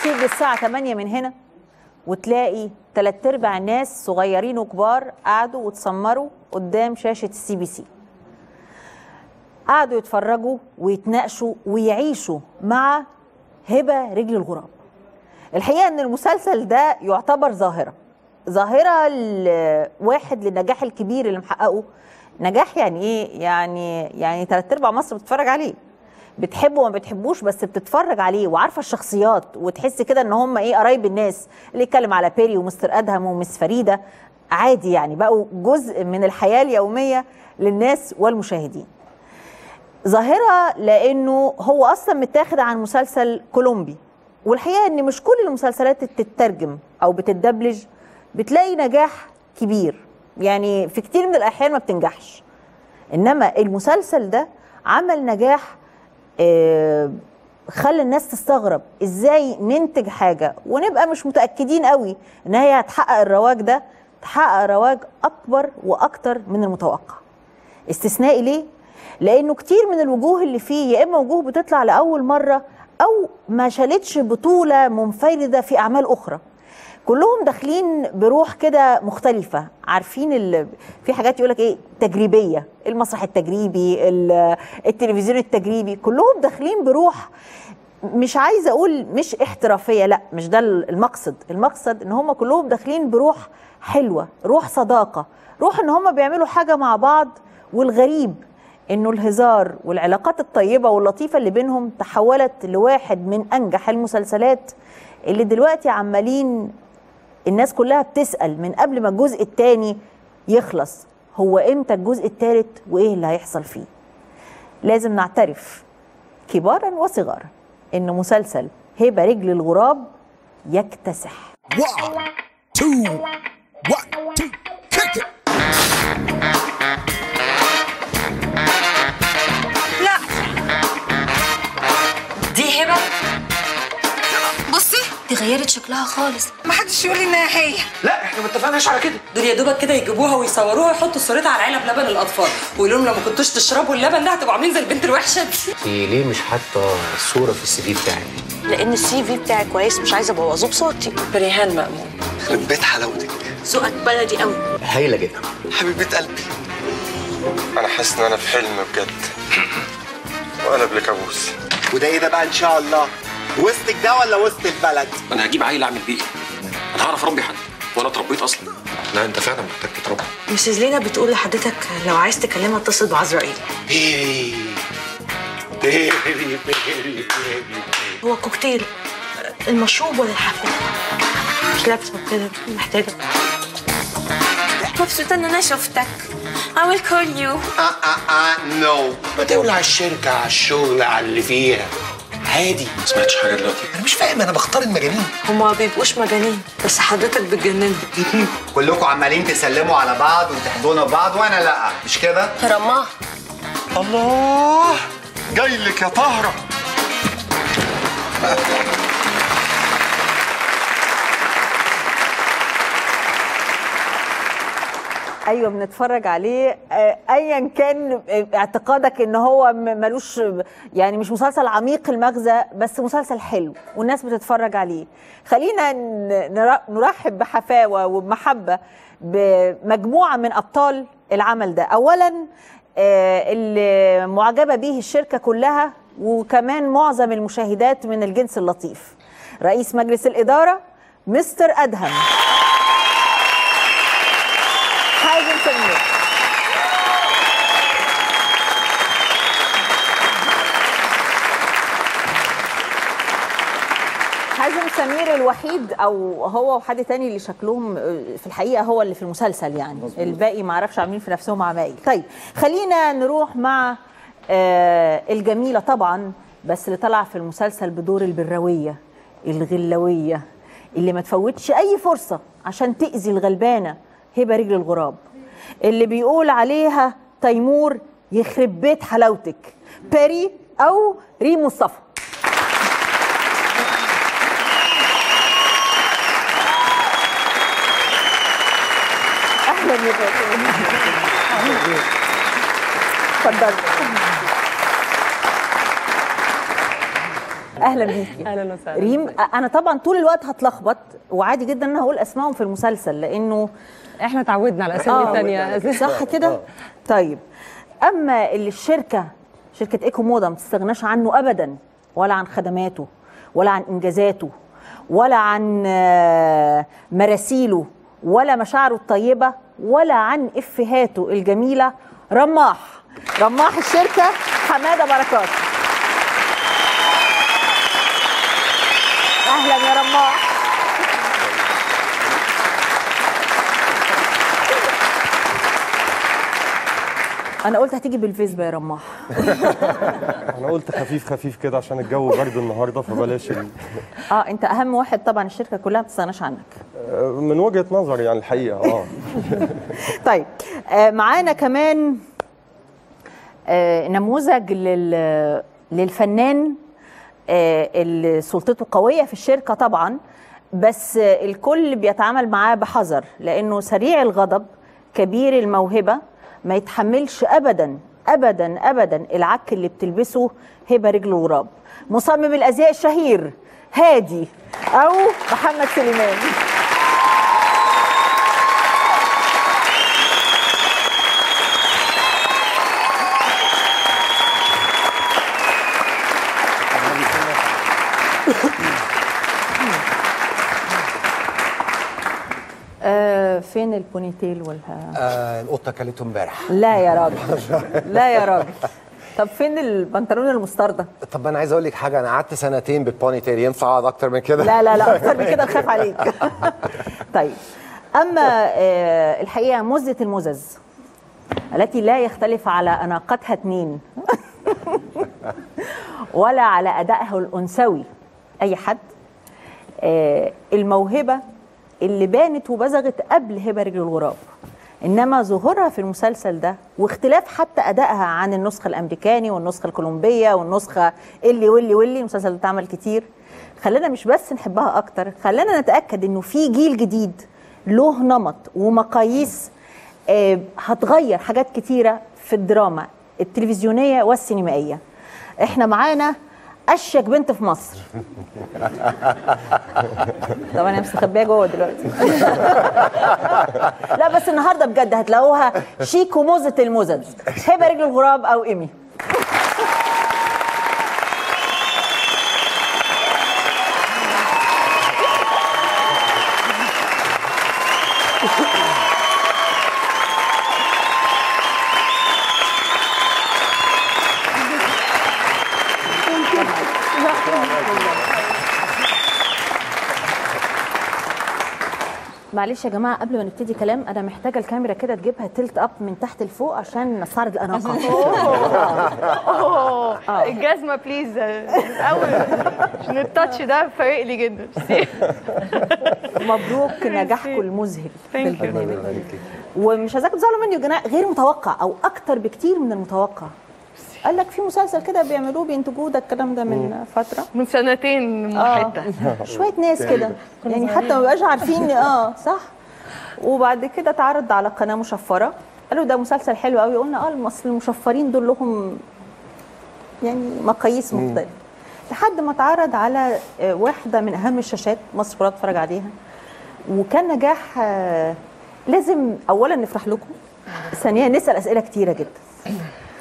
تيجي الساعة 8 من هنا وتلاقي 3/4 الناس صغيرين وكبار قعدوا واتسمروا قدام شاشة الCBC، قعدوا يتفرجوا ويتناقشوا ويعيشوا مع هبة رجل الغراب. الحقيقة ان المسلسل ده يعتبر ظاهرة واحد للنجاح الكبير اللي محققه. نجاح يعني ايه؟ يعني 3/4 مصر بتتفرج عليه، بتحبه وما بتحبوش بس بتتفرج عليه وعارفه الشخصيات، وتحس كده ان هم ايه، قرايب الناس. اللي يتكلم على بيري ومستر ادهم ومس فريده عادي، يعني بقوا جزء من الحياه اليوميه للناس والمشاهدين. ظاهره لانه هو اصلا متاخد عن مسلسل كولومبي، والحقيقه ان مش كل المسلسلات بتترجم او بتدبلج بتلاقي نجاح كبير، يعني في كتير من الاحيان ما بتنجحش. انما المسلسل ده عمل نجاح خلى الناس تستغرب ازاي ننتج حاجه ونبقى مش متاكدين قوي ان هي هتحقق الرواج ده، تحقق رواج اكبر واكتر من المتوقع. استثنائي ليه؟ لانه كتير من الوجوه اللي فيه يا اما وجوه بتطلع لاول مره او ما شالتش بطوله منفرده في اعمال اخرى. كلهم داخلين بروح كده مختلفة، عارفين في حاجات يقولك ايه، تجريبية، المسرح التجريبي، التلفزيون التجريبي، كلهم داخلين بروح، مش عايزة اقول مش احترافية، لا مش ده المقصد ان هم كلهم داخلين بروح حلوة، روح صداقة، روح ان هم بيعملوا حاجة مع بعض. والغريب انه الهزار والعلاقات الطيبة واللطيفة اللي بينهم تحولت لواحد من انجح المسلسلات اللي دلوقتي عمالين الناس كلها بتسأل من قبل ما الجزء الثاني يخلص، هو امتى الجزء الثالث وايه اللي هيحصل فيه. لازم نعترف كبارا وصغارا ان مسلسل هبة رجل الغراب يكتسح. 1 2 kick it. لا دي هبة، بصي دي غيرت شكلها خالص. ما حدش يقول لي انها هي. لا احنا ما اتفقناش على كده. دول يا دوبك كده يجيبوها ويصوروها ويحطوا صورتها على علب لبن الاطفال ويقولوا لهم لما كنتوش تشربوا اللبن ده هتبقوا عاملين زي البنت الوحشه دي. ليه مش حاطه صوره في الCV بتاعي؟ لان الCV بتاعي كويس، مش عايزه ابوظه بصوتي. بريهان مأمون، يخرب بيت حلاوتك، ذوقك بلدي قوي. هايله جدا حبيبه قلبي. انا حاسس ان انا في حلم بجد وقلب لكابوس. وده ايه ده بقى ان شاء الله؟ وسطك ده ولا وسط البلد؟ انا هجيب عيل اعمل بيه ايه؟ انا هعرف اربي حد ولا اتربيت اصلا؟ لا انت فعلا محتاج تتربى. مسز لينا بتقول لحضرتك لو عايز تكلمها اتصل بعزرائيل. هو كوكتيل، المشروب ولا الحفله؟ مش لابسه كده، محتاجه. مبسوطة ان انا شفتك. I will call you. نو. ما تولع الشركة على الشغل على اللي فيها. عادي. ما سمعتش حاجه دلوقتي. انا مش فاهم، انا بختار المجانين. هما ما بيبقوش مجانين، بس حضرتك بتجنني. كلكم عمالين تسلموا على بعض وتحضنوا بعض وانا لا، مش كده؟ رماه. الله جاي لك يا طهره. ايوه بنتفرج عليه، ايا كان اعتقادك ان هو ملوش، يعني مش مسلسل عميق المغزى، بس مسلسل حلو والناس بتتفرج عليه. خلينا نرحب بحفاوه وبمحبه بمجموعه من ابطال العمل ده. اولا اللي معجبه به الشركه كلها وكمان معظم المشاهدات من الجنس اللطيف، رئيس مجلس الاداره مستر ادهم حازم سمير. حازم سمير الوحيد، او هو وحد تاني اللي شكلهم في الحقيقه هو اللي في المسلسل، يعني الباقي ما اعرفش عاملين في نفسهم عمايل. طيب خلينا نروح مع الجميله طبعا، بس اللي طلع في المسلسل بدور البرويه الغلويه اللي ما تفوتش اي فرصه عشان تاذي الغلبانه، هبه رجل الغراب، اللي بيقول عليها تيمور يخرب بيت حلاوتك، بيري او ريم مصطفى. اهلا يا باشا. اتفضل. اهلا بيكي. اهلا وسهلا. ريم، انا طبعا طول الوقت هتلخبط وعادي جدا ان انا هقول اسمائهم في المسلسل لانه احنا اتعودنا على اسامي ثانيه. صح كده. طيب، اما اللي شركه ايكو موضه ما تستغناش عنه ابدا، ولا عن خدماته ولا عن انجازاته ولا عن مراسيله ولا مشاعره الطيبه ولا عن افهاته الجميله، رماح الشركه حماده بركات. اهلا يا رماح. انا قلت هتيجي بالفيسبا يا رماح. انا قلت خفيف كده عشان الجو برد النهارده فبلاش انت اهم واحد طبعا، الشركه كلها ما بتستغناش عنك من وجهه نظري يعني الحقيقه. طيب، معانا كمان نموذج للفنان اللي سلطته قويه في الشركه طبعا، بس الكل بيتعامل معاه بحذر لانه سريع الغضب كبير الموهبه، ما يتحملش ابدا ابدا ابدا العك اللي بتلبسه هبه رجل الغراب. مصمم الازياء الشهير هادي او محمد سليمان. فين البونيتيل القطه كلته امبارح. لا يا راجل. لا يا راجل. طب فين البنطلون المستردة؟ طب انا عايز اقول لك حاجه، انا قعدت سنتين بالبوني تيل، ينفع اقعد اكتر من كده؟ لا اكتر من كده نخاف عليك. طيب، اما الحقيقه مزة المزز التي لا يختلف على اناقتها اثنين ولا على ادائها الانثوي اي حد، الموهبه اللي بانت وبزغت قبل هبه رجل الغراب، انما ظهورها في المسلسل ده واختلاف حتى ادائها عن النسخه الامريكاني والنسخه الكولومبيه والنسخه واللي المسلسل ده اتعمل كتير، خلانا مش بس نحبها اكتر، خلانا نتاكد انه في جيل جديد له نمط ومقاييس هتغير حاجات كتيره في الدراما التلفزيونيه والسينمائيه. احنا معانا اشيك بنت في مصر. طبعا انا مستخبيه جوه دلوقتي. لا بس النهارده بجد هتلاقوها شيك وموزة المزز، هبه رجل الغراب او ايمي. معلش يا جماعه قبل ما نبتدي كلام، انا محتاجه الكاميرا كده تجيبها تلت اب من تحت لفوق عشان نستعرض الاناقه. الجزمه بليز اول عشان التاتش ده فارق لي جدا. مبروك نجاحكم المذهل في البرنامج، ومش عايزاكم تزعلوا مني يا جماعه، غير متوقع او اكتر بكتير من المتوقع. قال لك في مسلسل كده بينتجوه ده الكلام ده من فتره، من سنتين حته شويه ناس كده يعني حتى ما بقاش عارفين. صح. وبعد كده اتعرض على قناه مشفره، قالوا ده مسلسل حلو قوي، قلنا اصل المشفرين دول لهم يعني مقاييس مختلفه، لحد ما اتعرض على واحده من اهم الشاشات مصر كلها بتتفرج عليها، وكان نجاح. لازم اولا نفرح لكم، ثانيا نسال اسئله كتيره جدا.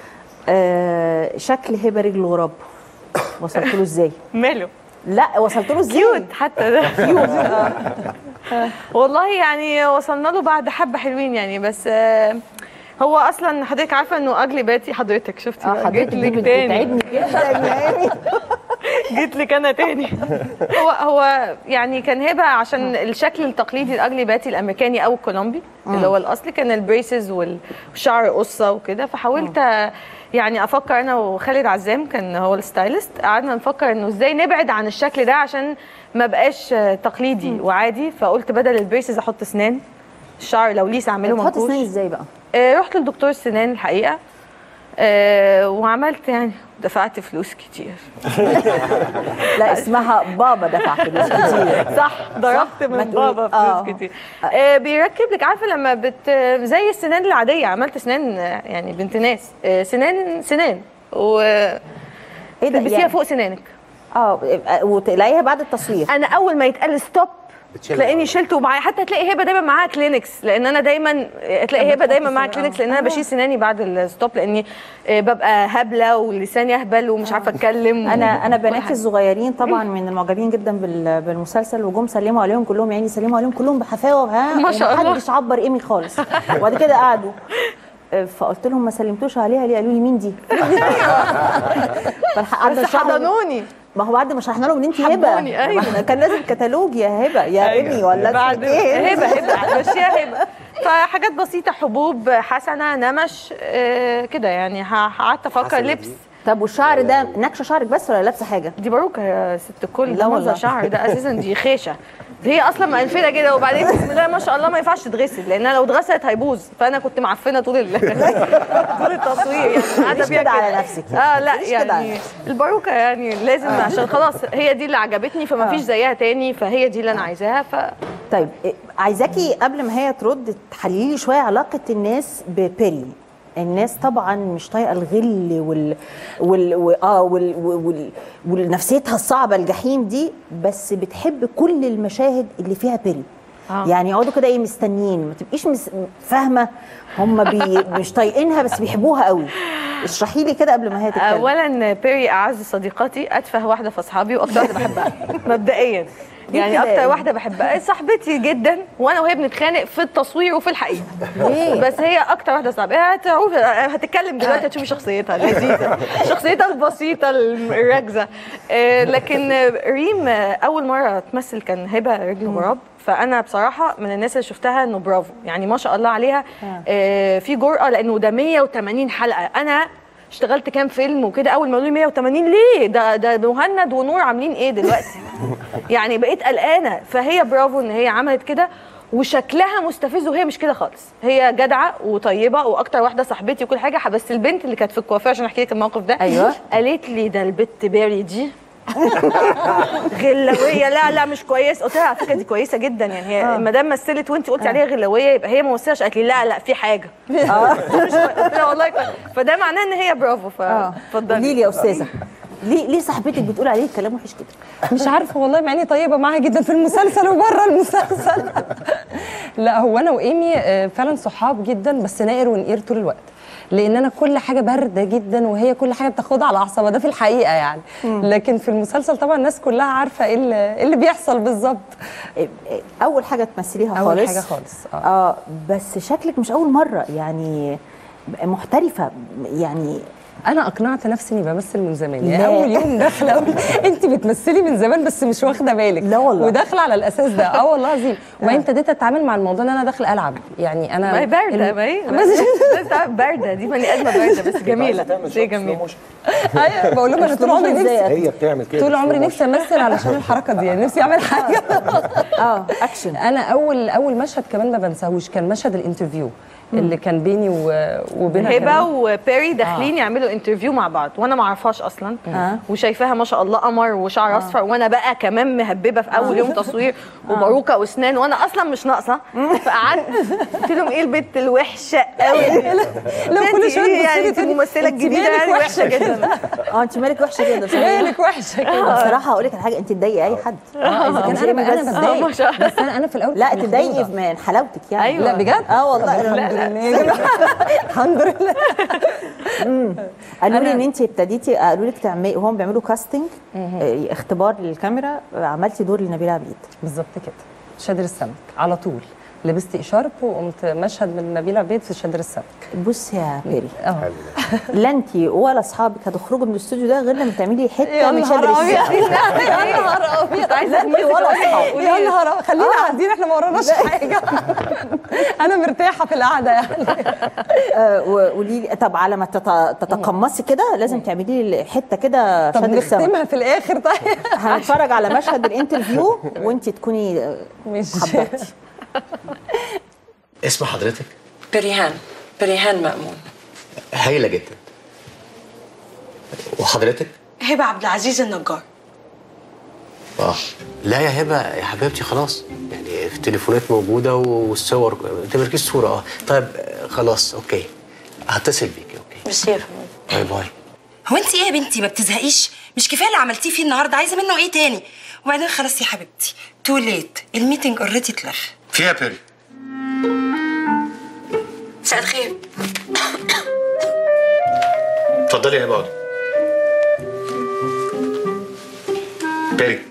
شكل هبه رجل الغراب وصلت له ازاي؟ ماله؟ لا وصلت له ازاي؟ كيوت حتى ده كيوت. والله يعني وصلنا له بعد حبه حلوين يعني، بس هو اصلا حضرتك عارفه انه اجلي باتي، حضرتك شفتي جيت لك تاني، بتتعبني جدا يعني. جيت لك انا تاني. هو يعني كان هبه عشان الشكل التقليدي الاجلي باتي الامريكاني او الكولومبي اللي هو الاصلي، كان البريسز والشعر قصه وكده، فحاولت يعني افكر انا وخالد عزام كان هو الستايلست، قعدنا نفكر انه ازاي نبعد عن الشكل ده عشان ما بقاش تقليدي وعادي، فقلت بدل البريسز احط اسنان، الشعر لو ليس اعمله منكوش. تحط اسنان ازاي بقى؟ رحت لدكتور السنان الحقيقه، وعملت يعني دفعت فلوس كتير. لا اسمها بابا دفع فلوس كتير. صح، ضربت من بابا فلوس كتير. بيركب لك، عارفه لما زي السنان العاديه، عملت سنان يعني بنت ناس، سنان و ايه ده بتلبسيها يعني؟ فوق سنانك. وتلاقيها بعد التصوير. انا اول ما يتقال ستوب تلاقيني شلته معايا، حتى تلاقي هبه دايما معاها كلينكس، لان انا دايما تلاقي هبه دايما معاها كلينكس، لان انا بشيل سناني بعد الستوب، لاني ببقى هبله ولساني اهبل ومش عارفه اتكلم. انا بناتي الصغيرين طبعا من المعجبين جدا بالمسلسل، وجم سلموا عليهم كلهم، يعني سلموا عليهم كلهم بحفاوه ما شاء الله، ومحدش عبر ايمي خالص. وبعد كده قعدوا فقلت لهم ما سلمتوش عليها ليه؟ قالوا لي مين دي؟ بس حضنوني. ما هو بعد ما شرحنا لهم ان انت هبه، أيوة. كان لازم كتالوج يا هبه يا أيوة. ايمي ولا بعد ايه؟ هبه مش يا هبه. فحاجات بسيطه، حبوب حسنه، نمش كده يعني. قعدت افكر لبس. طب والشعر ده نكشه شعرك بس ولا لابسه حاجه؟ دي باروكه يا ست الكل، ده منظر شعر ده اساسا دي خيشه، هي اصلا مقلفله كده، وبعدين بسم الله ما شاء الله ما ينفعش تتغسل، لانها لو اتغسلت هيبوظ، فانا كنت معفنه طول التصوير يعني، قاعده بيها كده على نفسك لا يعني الباروكه يعني لازم عشان خلاص هي دي اللي عجبتني، فما فيش زيها تاني، فهي دي اللي انا عايزاها. طيب عايزاكي قبل ما هي ترد تحللي لي شويه علاقه الناس ببيري. الناس طبعا مش طايقه الغل والنفسيتها الصعبه الجحيم دي، بس بتحب كل المشاهد اللي فيها بيري. يعني يقعدوا كده مستنيين، ما تبقيش فاهمه هم مش طايقينها بس بيحبوها قوي. اشرحي لي كده قبل ما هي تتكلم. اولا بيري اعز صديقاتي، اتفه واحده في اصحابي، واكتر واحده بحبها مبدئيا يعني، اكتر واحده بحبها صاحبتي جدا، وانا وهي بنتخانق في التصوير وفي الحقيقه. بس هي اكتر واحده صاحبتي، هتتكلم دلوقتي هتشوفي شخصيتها اللذيذه، شخصيتها البسيطه الراكزه. لكن ريم اول مره تمثل كان هبه رجل غراب، فانا بصراحه من الناس اللي شفتها انه برافو يعني، ما شاء الله عليها. في جرأه، لانه ده 180 حلقه. انا اشتغلت كام فيلم وكده، اول ما قالوا لي 180 ليه؟ ده مهند ونور عاملين ايه دلوقتي؟ يعني بقيت قلقانه. فهي برافو ان هي عملت كده، وشكلها مستفز، وهي مش كده خالص، هي جدعه وطيبه واكتر واحده صاحبتي وكل حاجه. بس البنت اللي كانت في الكوافير، عشان احكي لك الموقف ده، ايوه، قالت لي ده البت باري دي غلاويه، لا مش كويس. قلت لها على فكره دي كويسه جدا يعني، هي ما دام مثلت وانت قلتي عليها غلاويه يبقى هي ممثله. قالت لي لا في حاجه. قلت لها والله فده معناه ان هي برافو. فاتفضلي. قولي لي يا استاذه، ليه صاحبتك بتقول عليه كلام وحش كده؟ مش عارفه والله، مع اني طيبه معاها جدا في المسلسل وبره المسلسل. لا هو انا وايمي فعلا صحاب جدا، بس نائر ونقير طول الوقت، لان انا كل حاجه بارده جدا وهي كل حاجه بتاخدها على اعصابها، ده في الحقيقه يعني. لكن في المسلسل طبعا الناس كلها عارفه ايه اللي بيحصل بالظبط. اول حاجه تمثليها خالص. اول حاجه خالص. بس شكلك مش اول مره يعني، محترفه يعني. انا اقنعت نفسي اني بمثل من زمان يعني. اول يوم داخله اقول انت بتمثلي من زمان بس مش واخده بالك. لا والله. وداخله على الاساس ده. والله العظيم. وبعدين ابتديت اتعامل مع الموضوع ان انا داخله العب يعني. انا ما هي بارده، ما هي بارده، دي بني ادمه بارده بس جميله. شيء جميل. ايوه بقول لهم انا طول عمري نفسي، هي بتعمل كده طول عمري نفسي امثل علشان الحركه دي يعني، نفسي اعمل حاجه. اكشن. انا اول مشهد كمان ما بنساهوش، كان مشهد الانترفيو اللي كان بيني وبينها. هبه وبيري داخلين يعملوا انترفيو مع بعض، وانا ما اعرفش اصلا. وشايفاها ما شاء الله قمر وشعر اصفر، وانا بقى كمان مهببه في اول يوم تصوير وباروكه واسنان، وانا اصلا مش ناقصه. فقعدت قلت لهم ايه البت الوحشه قوي دي؟ لو كل شويه يعني انت الممثله الجديده يعني وحشه جدا. انت مالك وحشه جدا. مالك وحشه كده. بصراحه هقول لك على حاجه، انت تضايقي اي حد. اذا كان انا بتضايق، بس انا في الاول لا تضايقي من حلاوتك يعني. أيوة. لا بجد؟ والله الحمد لله. قالوا لي ان انت ابتديتي، قالوا لك تعملي، وهم بيعملوا كاستنج اختبار للكاميرا، عملتي دور لنبيلة عبيد. بالظبط كده، شادر السمك على طول. لبست اشارب وقمت مشهد من نبيلة عبيد في شادر السمك. بص يا بيري، لا انت ولا اصحابك هتخرجوا من الاستوديو ده غير لما تعملي حته من شادر السمك. يا نهار ابيض، عايزه انت ولا اصحابك. يا نهار، خلينا قاعدين احنا ما وراناش حاجه. انا مرتاحه في القعده يعني. قولي لي، طب على ما تتقمصي كده لازم تعملي لي حته كده شادر السمك. طب نختمها في الاخر. طيب هنتفرج على مشهد الانترفيو وانت تكوني حبتي. اسم حضرتك؟ بريهان مأمون. هايله جدا. وحضرتك؟ هبه عبد العزيز النجار. لا يا هبه يا حبيبتي، خلاص يعني التليفونات موجوده والصور، تمركز صوره. طيب خلاص اوكي، هتصل بيكي. اوكي ميرسي. باي باي. هو انت ايه يا بنتي ما بتزهقيش؟ مش كفايه اللي عملتيه فيه النهارده، عايزه منه ايه تاني؟ وبعدين خلاص يا حبيبتي، تو ليت، الميتنج اوريدي اتلغى. فيها بيري. مساء الخير. اتفضلي يا هبه. بيري.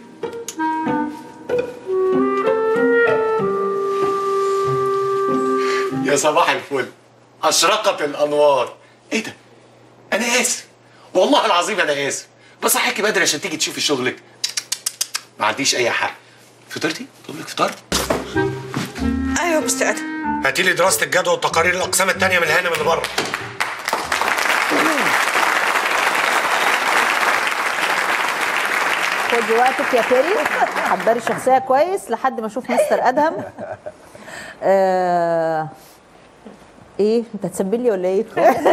يا صباح الفل، أشرقت الأنوار. إيه ده؟ أنا آسف، والله العظيم أنا آسف، بصحيكي بدري عشان تيجي تشوفي شغلك. ما عنديش أي حق. فطرتي؟ طب لك فطار؟ ايوه بس ادهم. هاتي لي دراسة الجدوى وتقارير الأقسام التانية من الهانم اللي بره. خدي وقتك يا بيري، حضري الشخصيه كويس لحد ما اشوف مستر ادهم. ايه انت هتسبل لي ولا ايه؟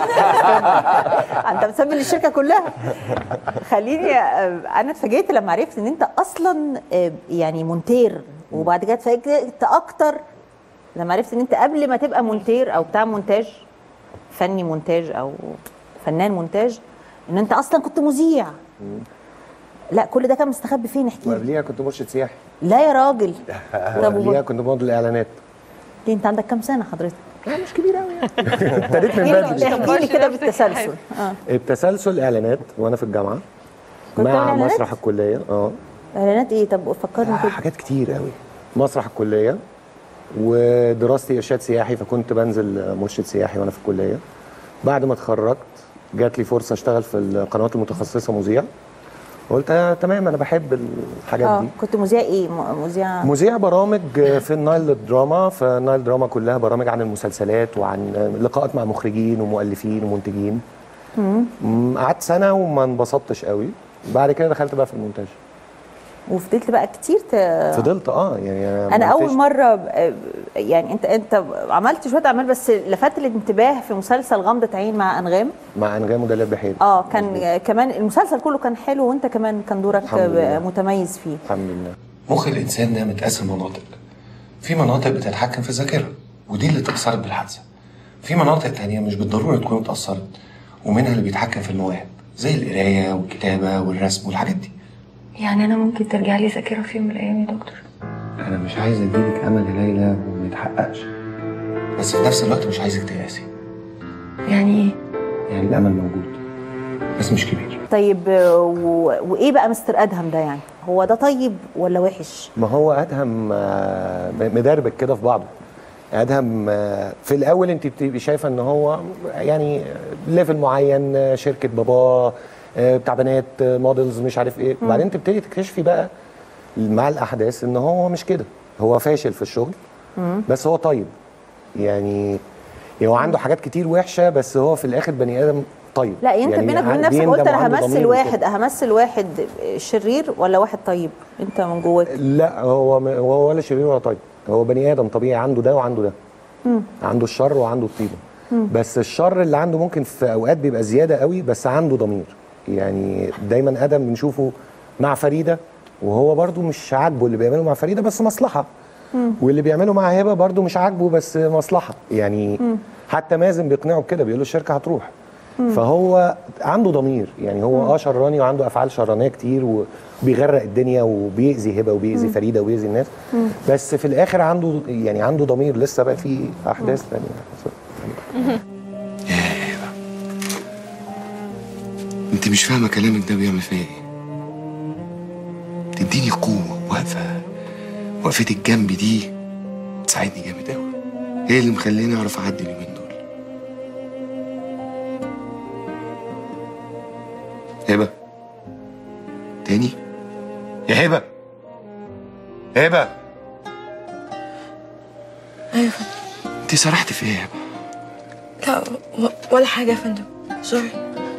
انت بتسبل الشركه كلها. خليني انا اتفاجئت لما عرفت ان انت اصلا يعني مونتير، وبعد كده اتفاجئت اكتر لما عرفت ان انت قبل ما تبقى مونتير او بتاع مونتاج، فني مونتاج او فنان مونتاج، ان انت اصلا كنت مذيع. لا كل ده كان مستخبي فين؟ احكي لي. وقبليها كنت مرشد سياحي. لا يا راجل. وقبليها كنت موديل اعلانات. ليه انت عندك كام سنه حضرتك؟ لا مش كبير قوي يعني. ابتديت من بدري. احكي لي كده بالتسلسل. التسلسل اعلانات وانا في الجامعه كنت مع إعلانات؟ مسرح الكليه. اعلانات ايه؟ طب فكرني كده. حاجات كتير قوي. مسرح الكليه ودراستي ارشاد سياحي، فكنت بنزل مرشد سياحي وانا في الكليه. بعد ما اتخرجت جات لي فرصه اشتغل في القنوات المتخصصه مذيع. قلت تمام انا بحب الحاجات دي. كنت مذيع ايه؟ مذيع برامج في النايل دراما. فالنايل دراما كلها برامج عن المسلسلات وعن لقاءات مع مخرجين ومؤلفين ومنتجين. قعدت سنه وما انبسطتش قوي. بعد كده دخلت بقى في المونتاج. وفضلت بقى كتير فضلت يعني انا اول مره يعني انت عملت شويه اعمال، بس لفت الانتباه في مسلسل غمضه عين مع انغام. مع انغام ودلال بحيري. كان كمان المسلسل كله كان حلو، وانت كمان كان دورك متميز فيه. الحمد لله. مخ الانسان ده متقسم مناطق. في مناطق بتتحكم في الذاكره ودي اللي اتاثرت بالحادثه. في مناطق تانية مش بالضروره تكون اتاثرت، ومنها اللي بيتحكم في المواهب زي القرايه والكتابه والرسم والحاجات دي. يعني انا ممكن ترجع لي ذاكره في يوم من الايام يا دكتور؟ انا مش عايز اديلك امل يا ليلى وما يتحققش، بس في نفس الوقت مش عايزك تيأسي. يعني ايه؟ يعني الامل موجود بس مش كبير. طيب وايه بقى مستر ادهم ده؟ يعني هو ده طيب ولا وحش؟ ما هو ادهم مدربك كده في بعضه. ادهم في الاول انت بتبقي شايفه ان هو يعني ليفل معين، شركه باباه بتاع بنات موديلز مش عارف ايه. وبعدين تبتدي تكتشفي بقى مع الاحداث ان هو مش كده. هو فاشل في الشغل بس هو طيب. يعني هو عنده حاجات كتير وحشه بس هو في الاخر بني ادم طيب. لا انت يعني بينك وبين نفسك قلت انا همثل واحد شرير ولا واحد طيب؟ انت من جواك. لا هو ولا شرير ولا طيب. هو بني ادم طبيعي، عنده ده وعنده ده. عنده الشر وعنده الطيبه. بس الشر اللي عنده ممكن في اوقات بيبقى زياده قوي، بس عنده ضمير. يعني دايما ادم بنشوفه مع فريده وهو برضو مش عاجبه اللي بيعمله مع فريده بس مصلحه. واللي بيعمله مع هبه برضو مش عاجبه بس مصلحه. يعني حتى مازن بيقنعه بكده، بيقول له الشركه هتروح. فهو عنده ضمير. يعني هو شراني وعنده افعال شرانيه كتير وبيغرق الدنيا وبيأذي هبه وبيأذي فريده وبيأذي الناس. بس في الاخر عنده ضمير. لسه بقى في احداث ثانيه. انت مش فاهمه كلامك ده بيعمل فيا ايه. تديني قوه وقفتك جنبي دي تساعدني جامد قوي. هي اللي مخليني اعرف اعدي اليومين دول. هبه تاني يا هبه. هبه ايوه انت سرحت في ايه يا هبه؟ لا ولا حاجه يا فندم، سوري.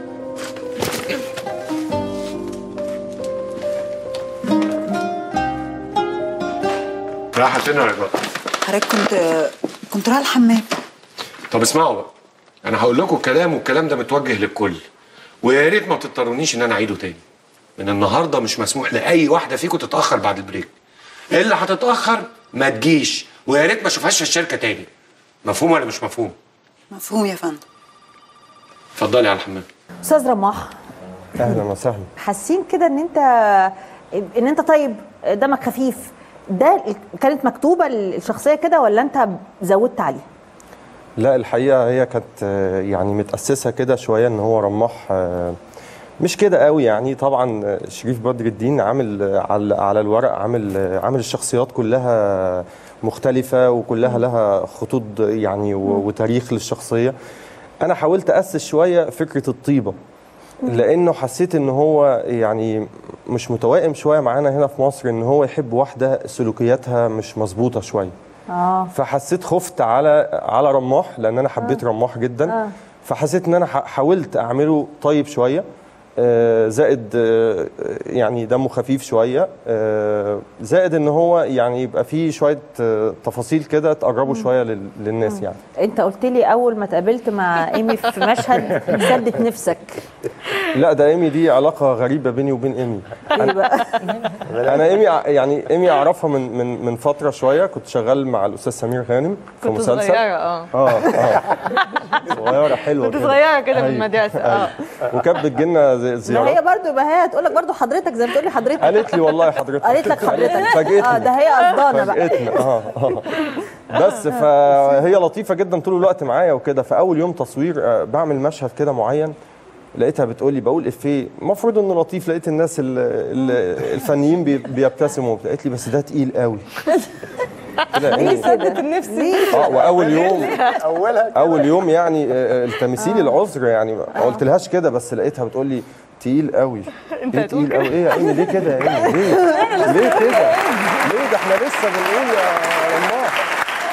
رايحه فين يا رجاء؟ حضرتك كنت رايحه الحمام. طب اسمعوا بقى، انا هقول لكم الكلام والكلام ده متوجه للكل، ويا ريت ما تضطرونيش ان انا اعيده تاني. من النهارده مش مسموح لاي واحده فيكم تتاخر بعد البريك. اللي هتتاخر ما تجيش، ويا ريت ما اشوفهاش في الشركه تاني. مفهوم ولا مش مفهوم؟ مفهوم يا فندم. اتفضلي على الحمام. استاذ رماح، اهلا وسهلا. حاسين كده ان انت طيب، دمك خفيف، ده كانت مكتوبه الشخصيه كده ولا انت زودت عليها؟ لا الحقيقه هي كانت يعني متاسسه كده شويه ان هو رماح مش كده قوي يعني. طبعا شريف بدر الدين عامل على الورق عامل الشخصيات كلها مختلفه وكلها لها خطوط يعني وتاريخ للشخصيه. انا حاولت اسس شويه فكره الطيبه لانه حسيت ان هو يعني مش متوائم شويه معانا هنا في مصر، ان هو يحب واحده سلوكياتها مش مظبوطه شويه. فحسيت خفت على رماح لان انا حبيت رماح جدا. فحسيت ان انا حاولت اعمله طيب شويه، زائد يعني دمه خفيف شويه، زائد ان هو يعني يبقى فيه شويه تفاصيل كده تقربوا شويه للناس يعني. انت قلت لي اول ما اتقابلت مع ايمي في مشهد سدت نفسك. لا ده ايمي دي علاقه غريبه بيني وبين ايمي. ايه بقى؟ انا ايمي اعرفها من فتره شويه. كنت شغال مع الاستاذ سمير غانم في مسلسل. صغيره صغيره حلوه كنت صغيره كده في المدرسه. وكانت بتجيلنا زيارات. ما هي برضه يبقى هي هتقول لك برضه حضرتك زي ما بتقول لي حضرتك. قالت لي والله حضرتك. قالت لك حضرتك. فاجئتني. ده هي قصدانه بقى. فاجئتنا. بس فهي لطيفه جدا طول الوقت معايا وكده. فاول يوم تصوير بعمل مشهد كده معين، لقيتها بتقول لي بقول افيه المفروض انه لطيف، لقيت الناس الفنيين بيبتسموا. قالت لي بس ده تقيل قوي. ليه سدت النفس؟ اول يوم يعني التمثيل العذر يعني ما قلتلهاش كده، بس لقيتها بتقول لي تقيل قوي. ايه تقيل قوي؟ ايه يا ايمي ليه كده يا ايمي؟ ليه كده؟ ليه ده احنا لسه بنقول يا رماح.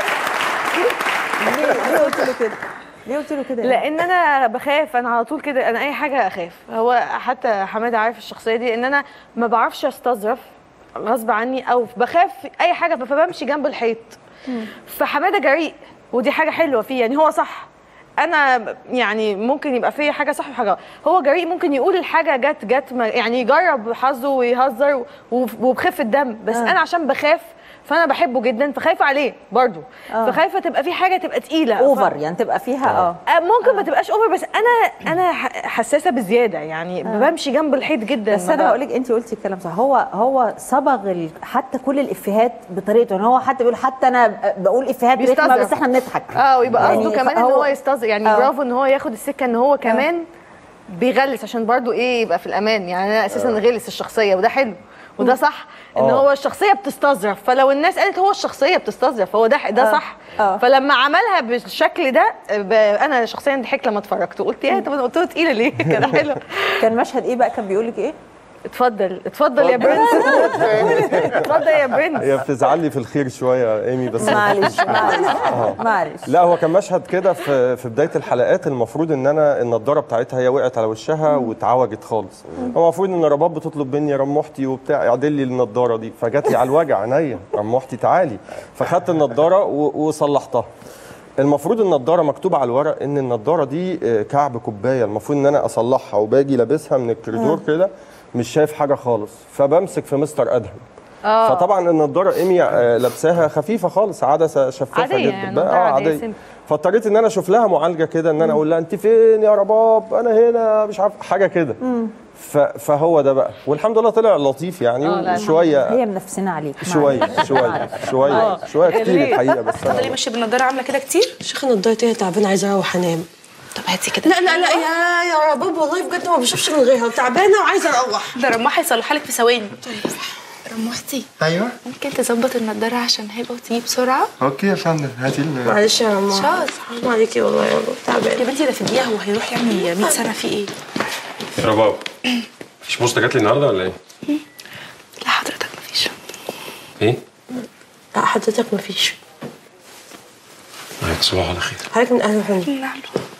ليه قلت له كده؟ ليه قلت له كده؟ لان انا بخاف، انا على طول كده، انا اي حاجه اخاف. هو حتى حماده عارف الشخصيه دي، ان انا ما بعرفش استظرف غصب عني او بخاف اي حاجه فبمشي جنب الحيط. فحماده جريء ودي حاجه حلوه فيه، يعني هو صح. انا يعني ممكن يبقى فيه حاجه صح وحاجه، هو جريء ممكن يقول الحاجه جت يعني يجرب حظه ويهزر وبخفه دم. بس انا عشان بخاف فانا بحبه جدا فخايفه عليه برضو. فخايفه تبقى في حاجه تبقى تقيله اوفر يعني تبقى فيها ممكن ما تبقاش اوفر، بس انا حساسه بزياده يعني. بمشي جنب الحيط جدا. بس انا هقول لك انت قلتي الكلام صح. هو صبغ حتى كل الافيهات بطريقته، يعني هو حتى بيقول حتى انا بقول افيهات بريتم بس احنا بنضحك. ويبقى قصده يعني كمان ان هو يستظرف يعني. برافو ان هو ياخد السكه ان هو كمان بيغلس عشان برضو يبقى في الامان. يعني انا اساسا غلس الشخصيه وده حلو وده صح، ان هو الشخصيه بتستظرف. فلو الناس قالت هو الشخصيه بتستظرف هو ده صح. فلما عملها بالشكل ده انا شخصيا ضحكت لما اتفرجت وقلت يا طب انا قلت له تقيله ليه كده حلو. كان مشهد ايه بقى؟ كان بيقول لك ايه؟ اتفضل يا برنس. اتفضل يا برنس. هي بتزعل لي في الخير شويه يا ايمي بس معلش. لا هو كان مشهد كده في بدايه الحلقات. المفروض ان انا النضاره بتاعتها هي وقعت على وشها واتعوجت خالص. هو المفروض ان رباب بتطلب مني رموحتي وبتاع اعدل لي النضاره دي، فجات لي على الوجع عينيا رموحتي تعالي. فخدت النضاره وصلحتها. المفروض النضاره مكتوب على الورق ان النضاره دي كعب كوبايه، المفروض ان انا اصلحها وباجي لابسها من الكوريدور كده مش شايف حاجه خالص. فبمسك في مستر ادهم. فطبعا النضاره ايمي لابساها خفيفه خالص، عدسه شفافه عادية جدا يعني عاديه. فاضطريت ان انا اشوف لها معالجه كده، ان انا اقول لها انت فين يا رباب انا هنا مش عارف حاجه كده. فهو ده بقى، والحمد لله طلع لطيف يعني. وشويه هي منفسنا عليك شويه كتير الحقيقه. بس انا ليه ماشيه بالنضاره عامله كده كتير؟ شيخه نضاره ايه؟ تعبانه عايزه اروح انام. طب هاتي كده. لا يا رباب والله بجد ما بشوفش من غيرها وتعبانه وعايزه اروح. ده رماح هيصلحها لك في ثواني. طيب رموحتي ايوه ممكن تظبط النضاره عشان هبه وتيجي بسرعه؟ اوكي يا فندم هاتي معلش يا رموح. شاطر. حرام عليكي والله يا رباب تعبانه. يا بنتي ده في دقيقه هو هيروح يعمل 100 سنه في ايه؟ رباب مفيش بوسطه جات لي النهارده ولا ايه؟ لا حضرتك مفيش. ايه؟ لا حضرتك مفيش. عليك صباح على خير. حضرتك من اهل وحنين. نعم.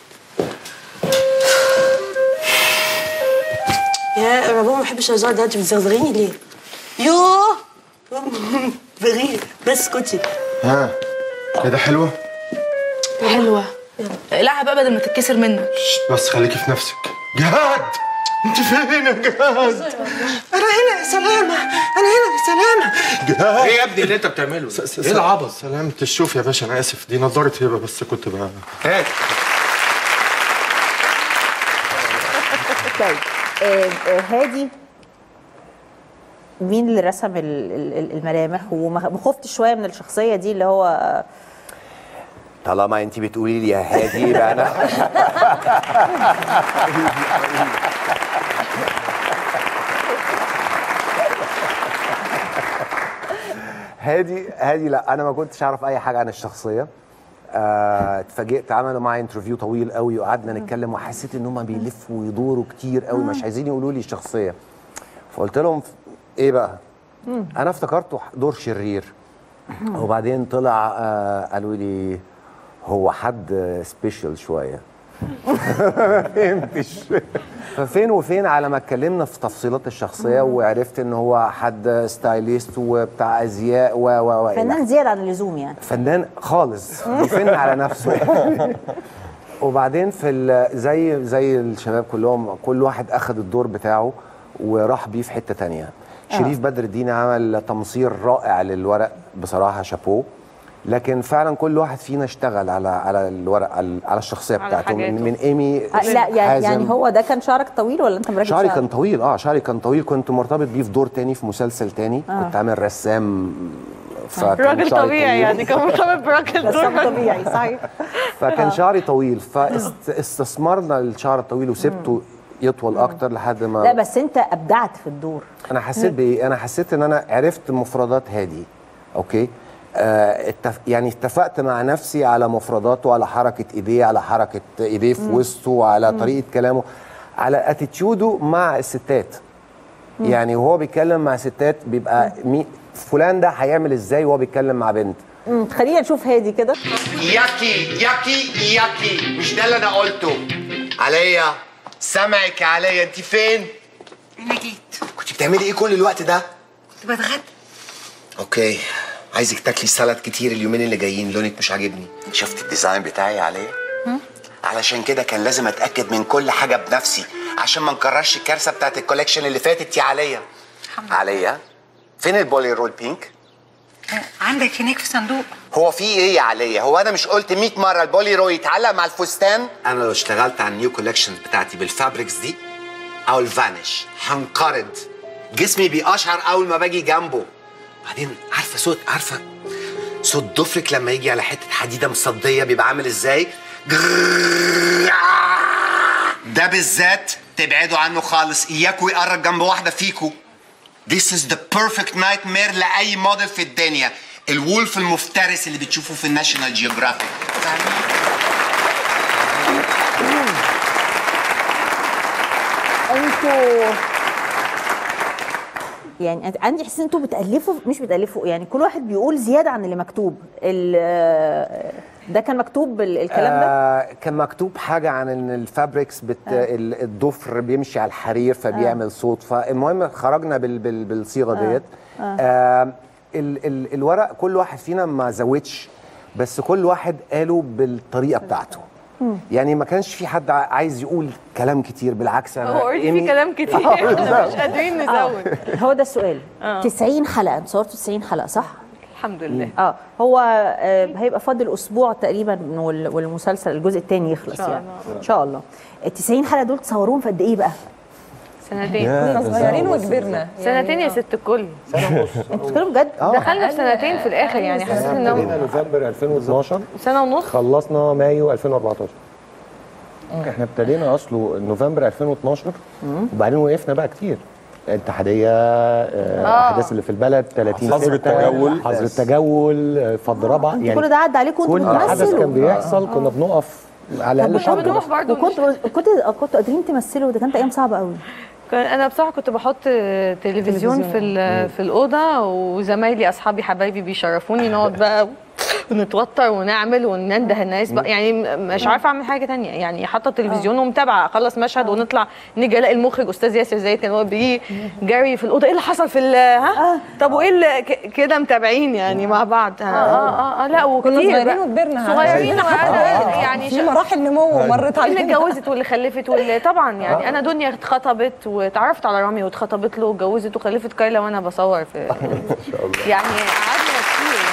يا رباب ما بحبش الهزار ده، انت بتزغزغيني ليه؟ يوه بغير بس اسكتي. ها ايه ده حلوه؟ حلوه. العها بقى بدل ما تتكسر منك. بس خليكي في نفسك. جهاد انت فين يا جهاد؟ انا هنا يا سلامه، انا هنا يا سلامه. جهاد ايه يا ابني اللي انت بتعمله؟ ايه العبط؟ سلامة الشوف يا باشا، انا اسف دي نظاره هبه بس كنت بقى هات. طيب هادي مين اللي رسم الملامح؟ وما خفتش شويه من الشخصيه دي اللي هو طالما انت بتقولي لي يا هادي يبقى انا هادي لا، انا ما كنتش اعرف اي حاجه عن الشخصيه. اتفاجئت، عملوا معايا انترفيو طويل قوي وقعدنا نتكلم وحسيت ان هم بيلفوا ويدوروا كتير قوي، مش عايزين يقولوا لي الشخصيه. فقلت لهم ايه بقى؟ انا افتكرته دور شرير، وبعدين طلع قالوا لي هو حد سبيشال شويه. ما فهمتش. ففين وفين على ما اتكلمنا في تفصيلات الشخصيه وعرفت ان هو حد ستايليست وبتاع ازياء و فنان زياده عن اللزوم يعني. فنان خالص بيفن على نفسه يعني. وبعدين في زي الشباب كلهم، كل واحد اخذ الدور بتاعه وراح بيه في حته ثانيه. شريف بدر الدين عمل تمصير رائع للورق بصراحه، شابوه. لكن فعلا كل واحد فينا اشتغل على الورق، على الشخصيه بتاعته. من ايمي لا يعني هو ده كان شعرك طويل ولا انت مركز؟ شعري كان طويل. شعري كان طويل، كنت مرتبط بيه في دور تاني في مسلسل تاني. كنت عامل رسام، راجل طبيعي يعني، كان مرتبط براجل طبيعي صحيح. فكان شعري طويل، فاستثمرنا الشعر الطويل وسبته يطول اكتر لحد ما. لا بس انت ابدعت في الدور. انا حسيت بايه؟ انا حسيت ان انا عرفت مفردات هادي. اوكي، يعني اتفقت مع نفسي على مفرداته، على حركه ايديه، على حركه ايديه في وسطه، على طريقه كلامه، على اتيتيودو مع الستات. يعني وهو بيتكلم مع ستات بيبقى فلان ده هيعمل ازاي وهو بيتكلم مع بنت. خلينا نشوف هادي كده. ياكي مش ده اللي انا قلته. عليا، سامعك يا عليا، انت فين؟ انا جيت. كنت بتعملي ايه كل الوقت ده؟ كنت بتغدى. اوكي، عايزك تاكلي سلطه كتير اليومين اللي جايين، لونك مش عاجبني. شفت الديزاين بتاعي عليا؟ علشان كده كان لازم اتاكد من كل حاجه بنفسي عشان ما نكررش الكارثه بتاعت الكوليكشن اللي فاتت يا عليا. عليا، فين البولي رول بينك؟ عندك هناك في صندوق. هو في ايه يا عليا؟ هو انا مش قلت 100 مره البولي رو يتعلق مع الفستان؟ انا لو اشتغلت على النيو كولكشنز بتاعتي بالفابريكس دي او الفانش هنقرض، جسمي بيقشعر اول ما باجي جنبه. بعدين عارفه صوت ضفرك لما يجي على حته حديده مصديه بيبقى عامل ازاي؟ ده بالذات تبعدوا عنه خالص، اياكوا يقرب جنب واحده فيكوا. This is the perfect nightmare لأي موديل في الدنيا. الولف المفترس اللي بتشوفوه في الناشونال جيوغرافيك. انتوا يعني عندي احساس انتوا مش بتألفوا، يعني كل واحد بيقول زياده عن اللي مكتوب. ده كان مكتوب الكلام ده؟ كان مكتوب حاجه عن ان الفابريكس الضفر بيمشي على الحرير فبيعمل صوت، فالمهم خرجنا بالصيغه ديت. الورق كل واحد فينا ما زودش، بس كل واحد قاله بالطريقه بتاعته. يعني ما كانش في حد عايز يقول كلام كتير، بالعكس انا هو في كلام كتير احنا مش قادرين نزود. هو ده السؤال. 90 حلقه صورتوا 90 حلقه صح؟ الحمد لله. هو هيبقى فاضل اسبوع تقريبا والمسلسل الجزء الثاني يخلص يعني ان شاء الله. ال 90 حلقه دول تصوروهم في قد ايه بقى؟ سنتين. كنا صغيرين وكبرنا. سنتين يا ست الكل. سنه ونص. انتوا بتتكلموا بجد؟ دخلنا في سنتين في الاخر يعني، حسيت ان نوفمبر 2012 سنه ونص، خلصنا مايو 2014. احنا ابتدينا اصله نوفمبر 2012 وبعدين وقفنا بقى كتير. الاتحاديه، الاحداث اللي في البلد، 30 حظر التجول، حظر التجول، فض رابعه، يعني كل ده عدى عليكم وانتوا بتمثلوا. كل حدث كان بيحصل كنا بنقف على الاقل شهر. وكنتوا قادرين تمثلوا، ده كانت ايام صعبه قوي. انا بصراحه كنت بحط تلفزيون في الاوضه، وزمايلي اصحابي حبايبي بيشرفوني، نقعد بقى ونتوتر ونعمل وننده الناس بقى، يعني مش عارفه اعمل حاجه تانية، يعني حاطه التلفزيون ومتابعه، اخلص مشهد ونطلع نيجي الاقي المخرج استاذ ياسر زايد كان هو بيجي جري في الاوضه، ايه اللي حصل في طب وايه اللي كده متابعين يعني مع بعض. لا وكتير كنا صغيرين وكبرنا، صغيرين يعني في مراحل نمو مرت علينا. اللي اتجوزت واللي خلفت واللي طبعا يعني انا دنيا اتخطبت واتعرفت على رامي واتخطبت له واتجوزت وخلفت كايلا وانا بصور في يعني قعدنا كتير.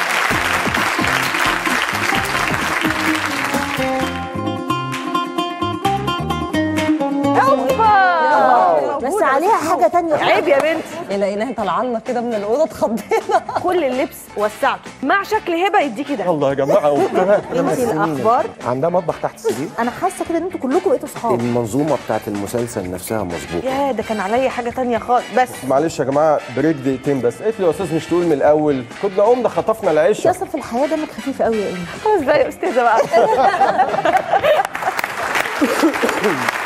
موجودة، عليها حاجه تانية. عيب يا بنتي. لقيناها طالعه لنا كده من الاوضه اتخضينا. كل اللبس وسعته مع شكل هبه يديكي ده. الله يا جماعه انت الاخبار عندها مطبخ تحت السرير. انا حاسه كده ان انتوا كلكم بقيتوا صحاب. المنظومه بتاعت المسلسل نفسها مظبوطه. يا ده كان عليا حاجه تانية خالص. بس معلش يا جماعه بريك دقيقتين بس. قلت لي يا استاذ مش تقول من الاول، كنا قمنا خطفنا العيشه. اصلا في الحياه دمك خفيف قوي يا ايمي. خلاص بقى يا استاذه بقى.